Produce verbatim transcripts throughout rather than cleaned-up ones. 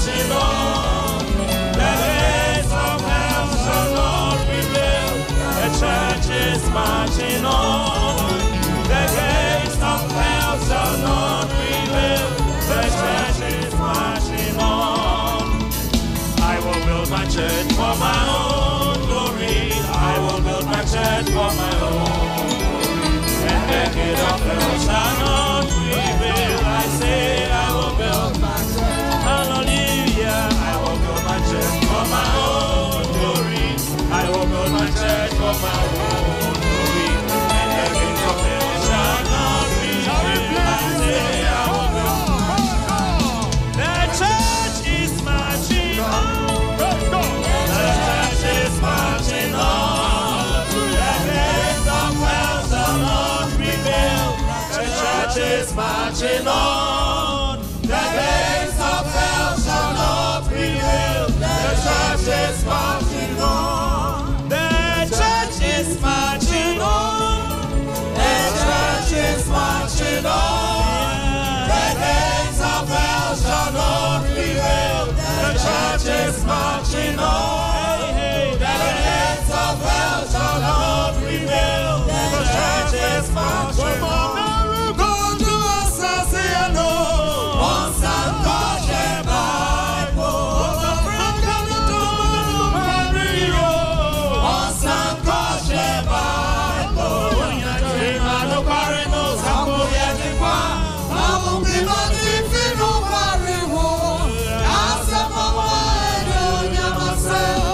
marching on. The gates of hell shall not prevail. The church is marching on. The gates of hell shall not prevail. The church is marching on. I will build my church for my own glory. I will build my church for my own glory. And the gate of hell shall not prevail. I say I will build my church. Hallelujah. I will build my church for my own glory. I will build my church for my own glory. And the gate of hell shall not prevail. I say I will build my church. The church is marching on. The church is marching on. The gates of hell shall not prevail. The church is marching on. The gates of hell shall not prevail. The church is marching on. The church is marching on. The church is marching on. The gates of hell shall not prevail. The church is marching on. The gates of hell shall not prevail. The church is marching on. Say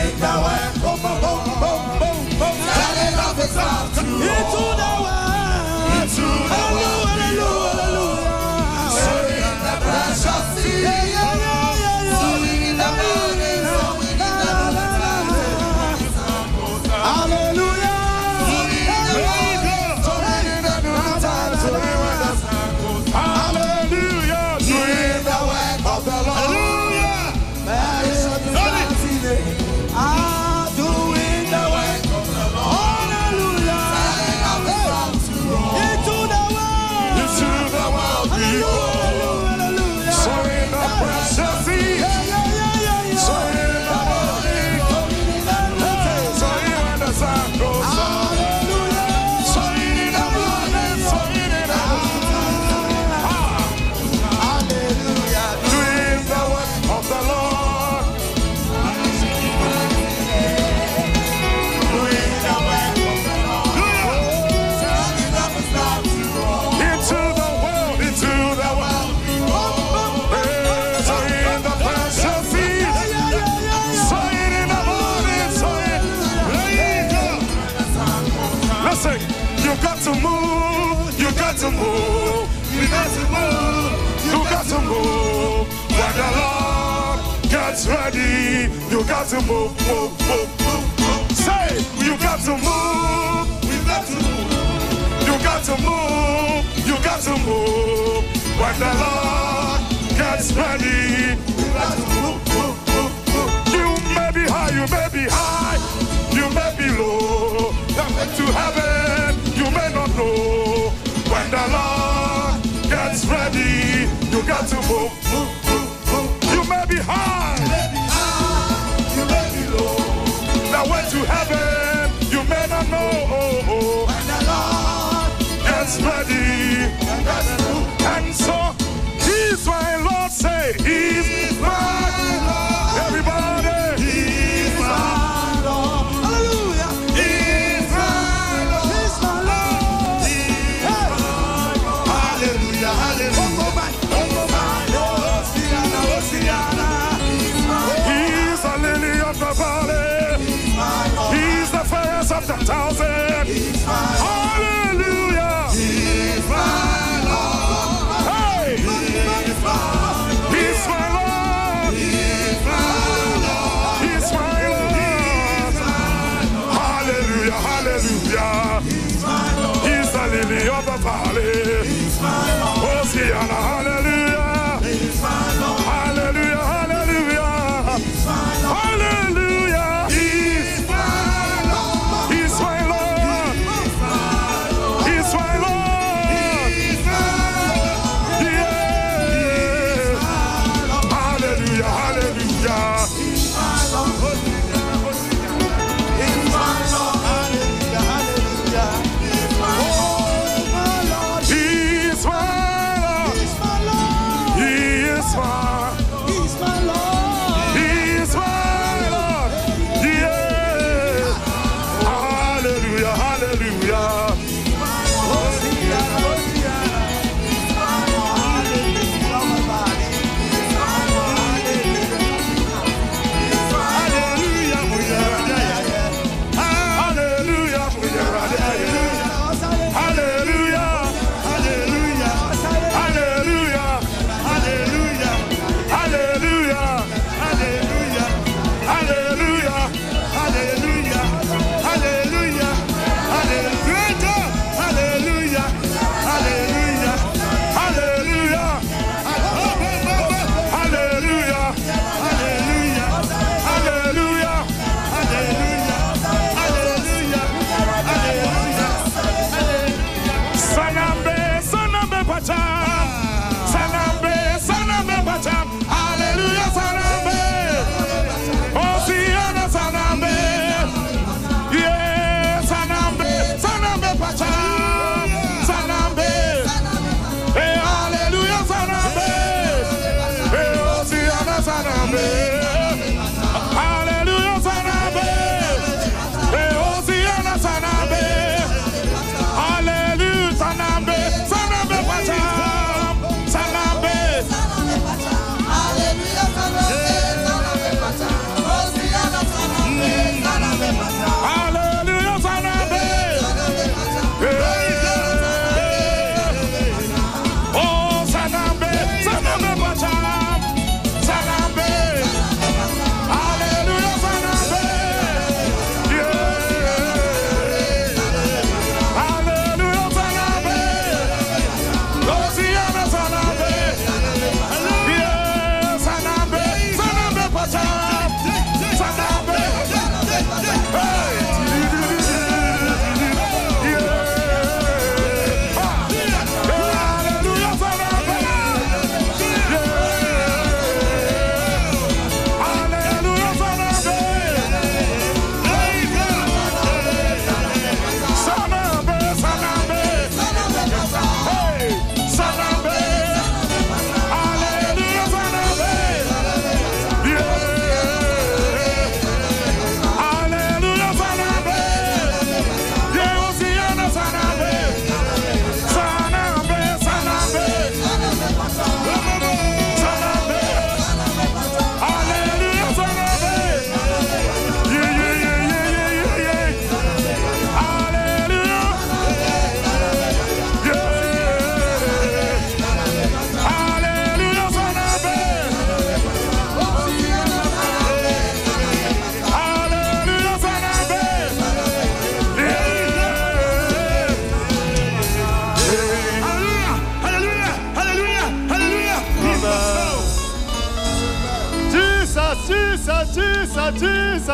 the way. Boom, boom, boom, boom, boom, boom. Turning up his love to all. Into the world. Into the world. Hallelujah, hallelujah. Sowing the precious seed. Yeah, yeah, yeah, yeah. Sowing in the morning, sowing in the noontime. Hallelujah. Sowing in the morning, sowing in the noontime. Sowing when the sun goes down. Hallelujah. Doing the work of the Lord. Ah, doing the work of the Lord. Hallelujah. Into the world. Into the world we go. Sowing the precious seed. Sowing in the morning. Sowing when the sun goes down. Sowing in the morning. Sowing in the noontime. Hallelujah. Doing the work of the Lord. You got to move, you got to move, you got to move, you got to move. When the Lord gets ready, you got to move, move, move, move, move. Say, you got to move, you got to move, you got to move, you got to move. When the Lord gets ready, you got to move, move, move, move. You may be high, you may be high, you may be low. To heaven, you may not know. When the Lord gets ready, you got to move, move, move, move. You may be high, you may be high, you may be low. That way to heaven, you may not know. When the Lord gets ready, you got to move. And so, He's my Lord, say, He's my Lord. Everybody, He's my Lord.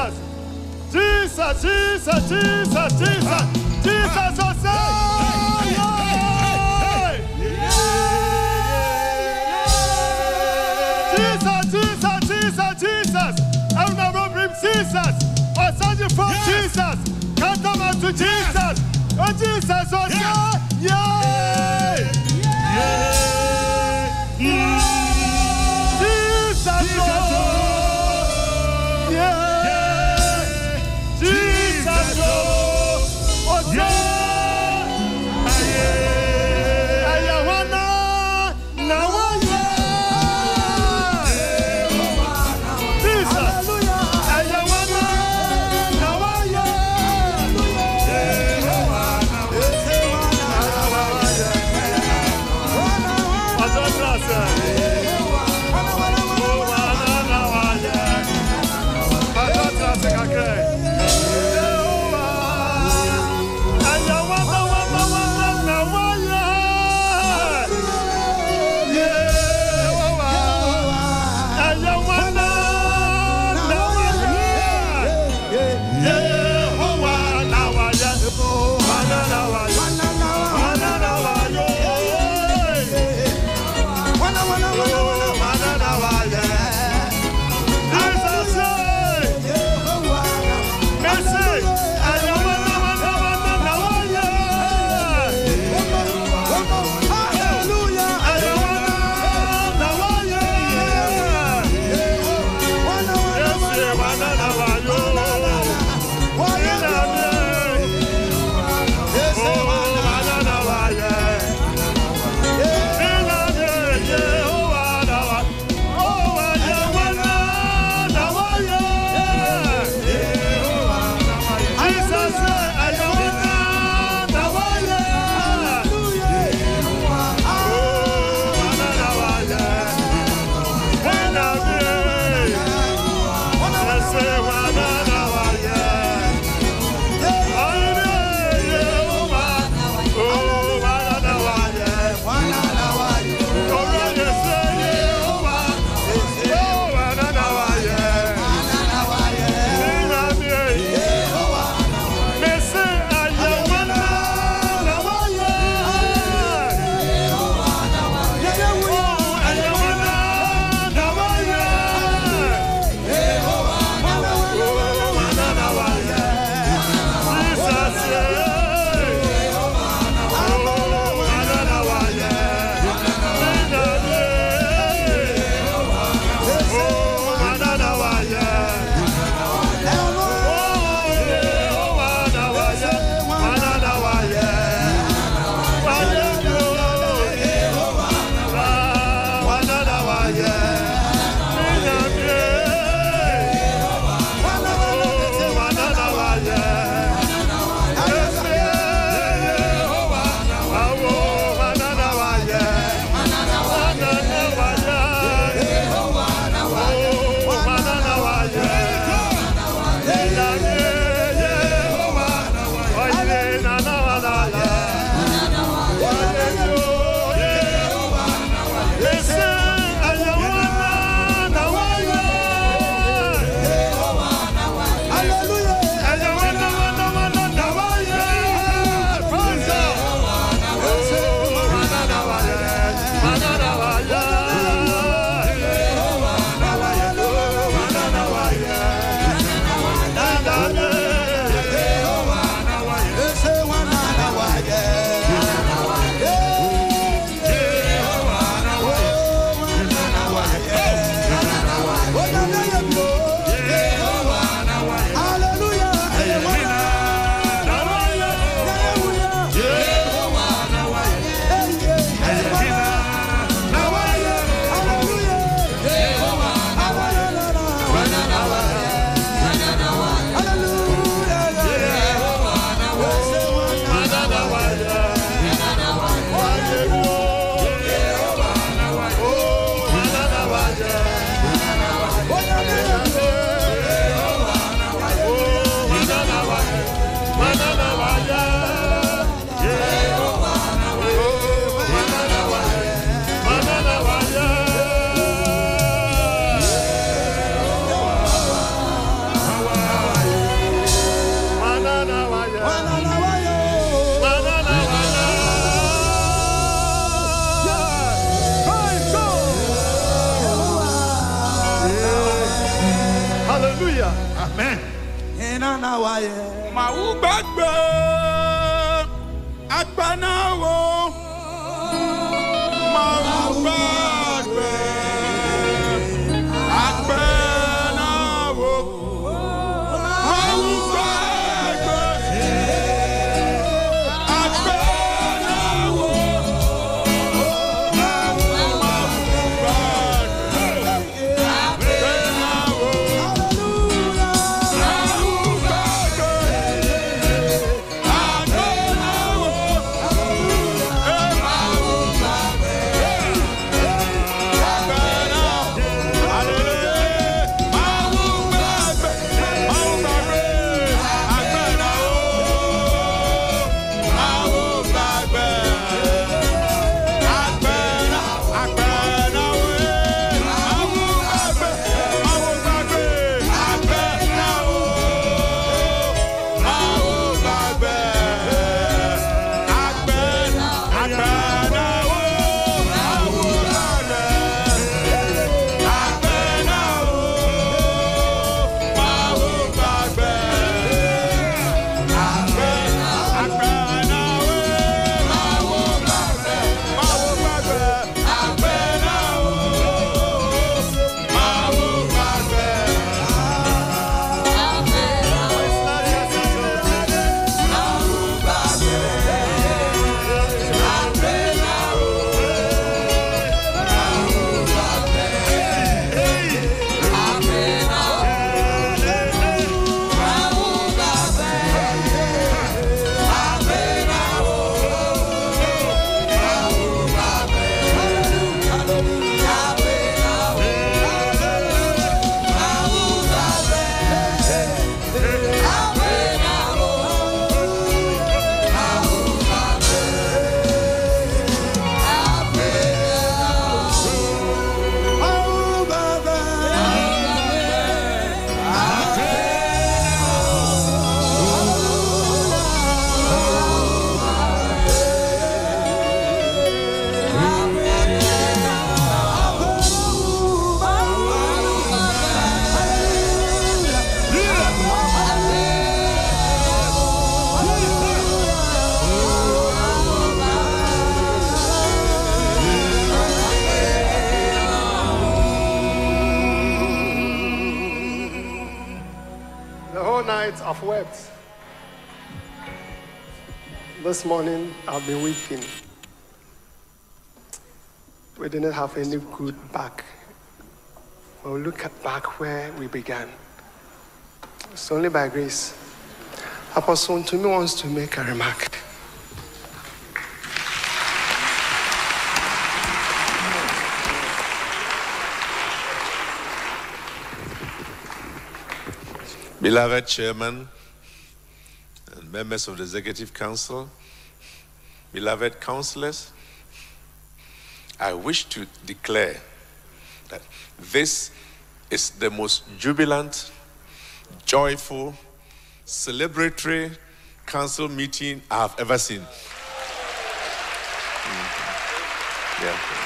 Jesus. Jesus, Jesus, Jesus, Jesus. Jesus, oh, say, Jesus, Jesus, Jesus, Jesus. I'm not bring Jesus. Oh, send you from Jesus. Come on to Jesus. Oh, Jesus, oh, say, yeah. Yeah. Jesus, oh, yeah. Jesus, oh, oh, yeah. Ena na waye. Mau gbagbe agbanawo. Mau gbagbe agbanawo. Mau gbagbe agbanawo. I've wept. This morning, I've been weeping. We didn't have any good back. We'll look at back where we began. It's only by grace. Apostle Ntumi wants to make a remark. Beloved Chairman and members of the Executive Council, beloved councillors, I wish to declare that this is the most jubilant, joyful, celebratory council meeting I have ever seen. Mm-hmm.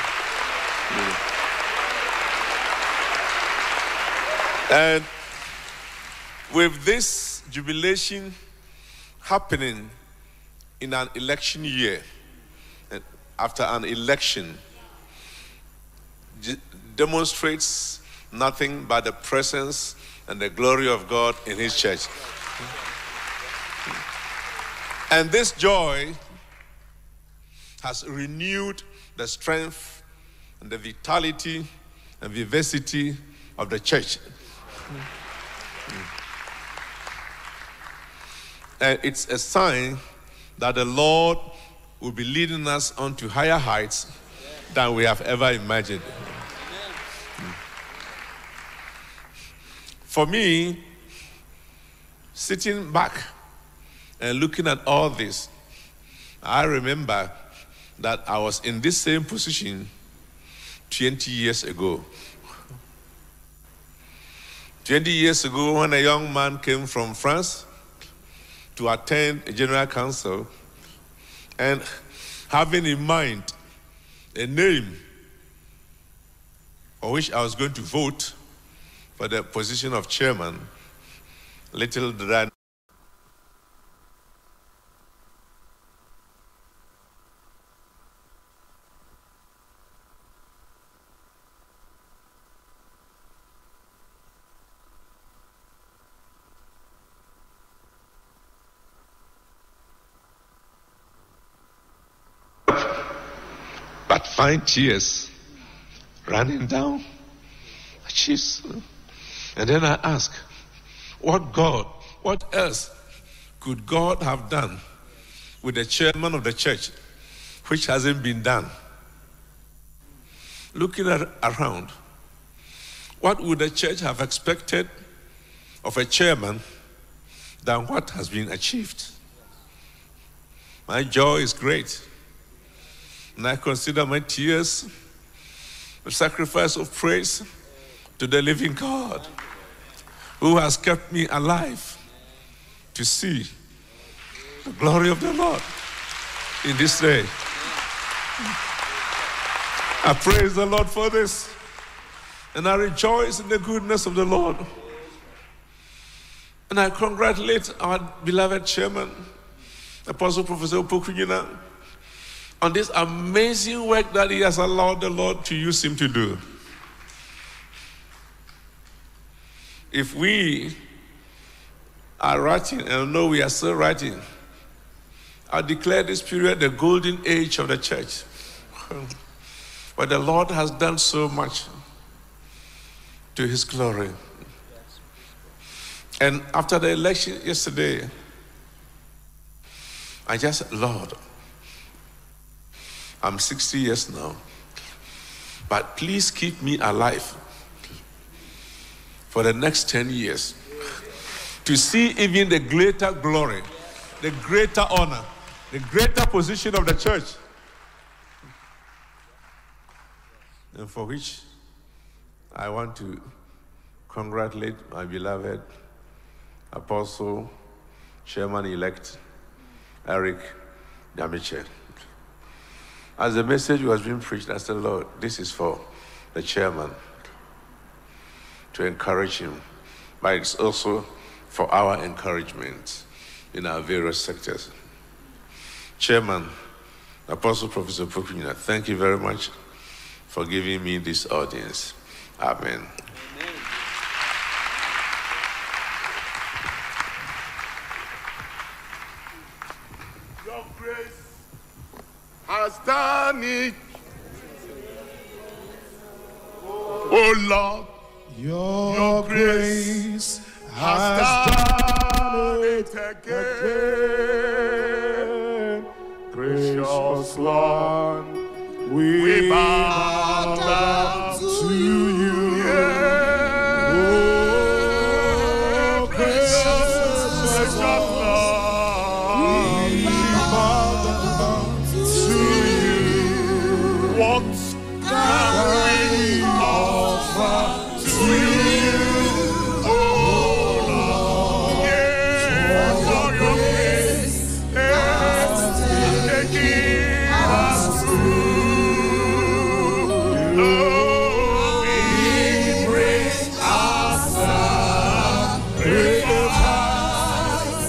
Yeah. Mm. And with this jubilation happening in an election year, and after an election, demonstrates nothing but the presence and the glory of God in His church. And this joy has renewed the strength and the vitality and vivacity of the church. And it's a sign that the Lord will be leading us onto higher heights than we have ever imagined. For me, sitting back and looking at all this, I remember that I was in this same position twenty years ago. twenty years ago, when a young man came from France to attend a general council, and having in mind a name for which I was going to vote for the position of chairman, Little did I but find tears running down my cheeks. And then I ask, what God, what else could God have done with the chairman of the church, which hasn't been done? Looking at, around, what would the church have expected of a chairman than what has been achieved? My joy is great. And I consider my tears a sacrifice of praise to the living God who has kept me alive to see the glory of the Lord in this day. I praise the Lord for this, and I rejoice in the goodness of the Lord. And I congratulate our beloved chairman, Apostle Professor Opoku-Gyina, on this amazing work that he has allowed the Lord to use him to do. If we are writing, and I know we are still writing, I declare this period the golden age of the church. But the Lord has done so much to his glory. And after the election yesterday, I just, Lord, I'm sixty years now, but please keep me alive for the next ten years to see even the greater glory, the greater honor, the greater position of the church, and for which I want to congratulate my beloved Apostle, Chairman-elect Eric Nyamekye. As the message was being preached, I said, Lord, this is for the chairman to encourage him, but it's also for our encouragement in our various sectors. Chairman, Apostle Professor Opoku-Gyina, thank you very much for giving me this audience. Amen. Your grace has done it. Oh Lord, Your, your grace, grace has has done it again. Precious Lord, we we bow down to to you. yeah. Oh, Precious, precious precious Lord, Lord, we bow down to you. What can we offer to you? Oh Lord, yeah, for your grace has taken us through. Lord, we bring our sacrifice.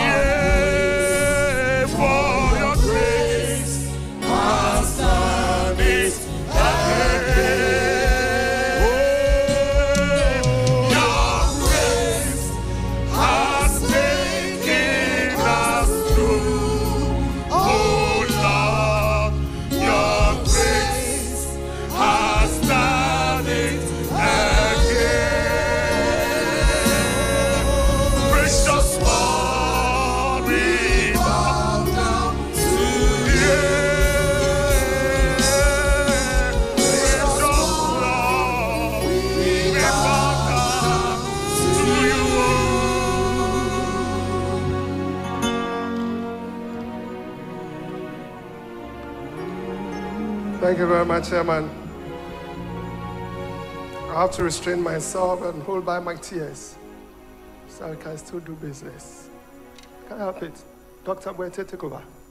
Yeah, for your grace has done it again. Your grace has taken us through. Oh Lord, your grace has done it again. Precious Lord, we bow down to you. Precious Lord, we bow down to you. Thank you very much, Chairman. I have to restrain myself and hold back my tears so I can still do business. Can't help it. Doctor Bwente, take over.